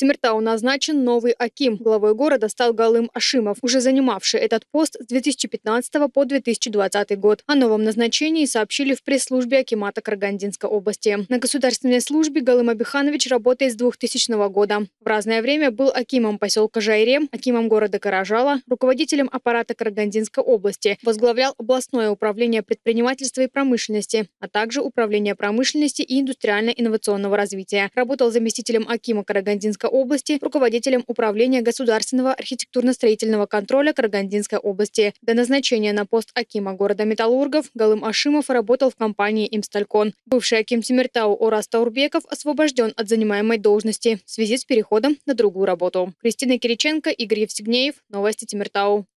Тимиртау назначен новый аким. Главой города стал Галым Ашимов, уже занимавший этот пост с 2015 по 2020 год. О новом назначении сообщили в пресс-службе акимата Карагандинской области. На государственной службе Галым Абиханович работает с 2000 года. В разное время был акимом поселка Жайре, акимом города Каражала, руководителем аппарата Карагандинской области, возглавлял областное управление предпринимательства и промышленности, а также управление промышленности и индустриально-инновационного развития. Работал заместителем акима Карагандинской области, руководителем управления государственного архитектурно-строительного контроля Карагандинской области. До назначения на пост акима города Металлургов Галым Ашимов работал в компании «Имсталькон». Бывший аким Тимиртау Орас Таурбеков освобожден от занимаемой должности в связи с переходом на другую работу. Кристина Кириченко, Игорь Евстигнеев. Новости Тимиртау.